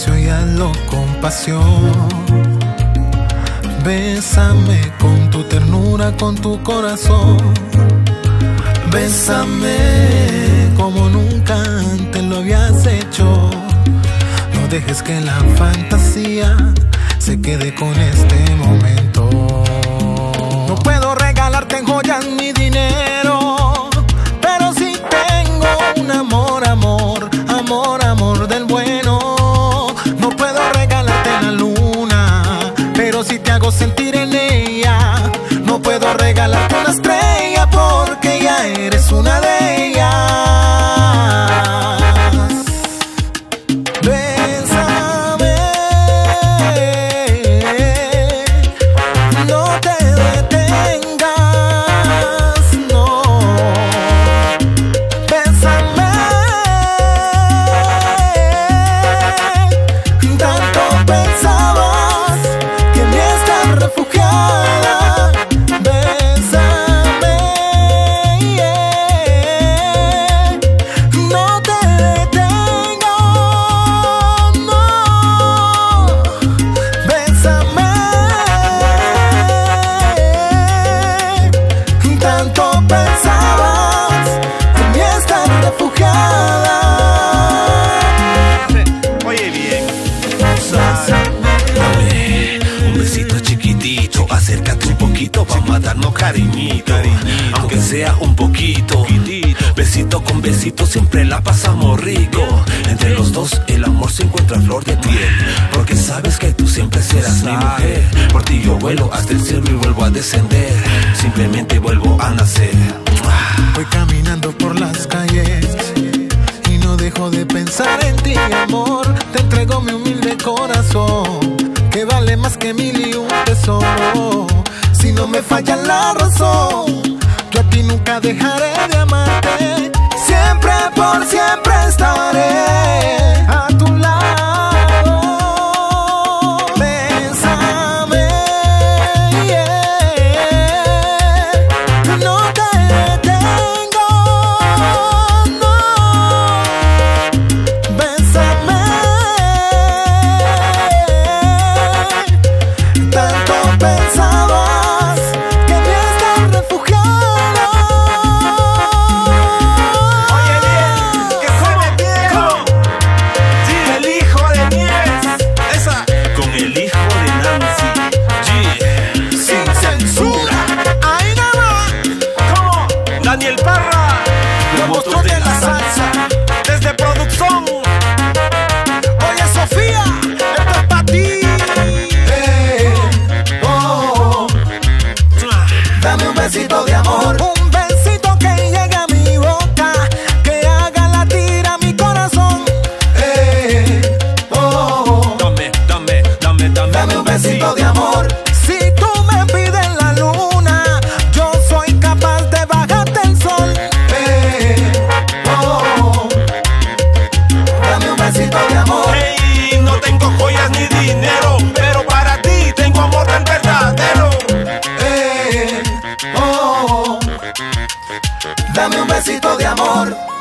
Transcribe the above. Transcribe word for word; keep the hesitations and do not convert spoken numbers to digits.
despacio y hazlo con pasión. Bésame con tu ternura, con tu corazón. Bésame como nunca antes lo habías hecho. No dejes que la fantasía se quede con este momento. No puedo regalarte joyas ni dinero, pero sí tengo un amor, amor, amor, amor del bueno. No puedo regalarte la luna, pero sí te hago sentir en ella. No puedo regalarte una estrella porque ya eres una de ellas. Bésame, no te detengas, no. Bésame, tanto pensabas que en mí estás refugiada. Bésame, yeah. No te detengas, no. Bésame, tanto pensabas que en mí estás refugiada. Oye bien, Dame un besito chiquitito, acércate un poquito, vamos a darnos cariñito, aunque sea un poquito. Besito con besito siempre la pasamos rico. Entre los dos el amor se encuentra a flor de piel, porque sabes que tú siempre serás mi mujer. Por ti yo vuelo hasta el cielo y vuelvo a descender, simplemente vuelvo a nacer. Voy caminando por las calles y no dejo de pensar en ti, amor. Te entrego mi humilde corazón, que vale más que mil y un tesoro. Si no me falla la razón, yo a ti nunca dejaré de amarte. Siempre, por siempre estaré a tu lado. Bésame, yeah. No te detengo, no. Bésame, tanto pensabas que me estás refugiada. oye bien, que se me viejo. El hijo de Nieves, esa Con el hijo de Nancy, Sin censura. Ahí nada más. como Daniel Parra, Los monstruos de la salsa. desde producción. Oye, Sofía, esto es pa' ti. Eh, oh, dame un besito de amor. Un besito que llegue a mi boca, que haga latir a mi corazón. Eh, oh, Dame, dame, dame, dame, dame un besito de amor. Si tú me pides la luna, yo soy capaz de bajarte el sol. Eh, oh, dame un besito de amor. Hey, no tengo joyas ni dinero, pero para ti tengo amor tan verdadero. Eh, oh, dame un besito de amor.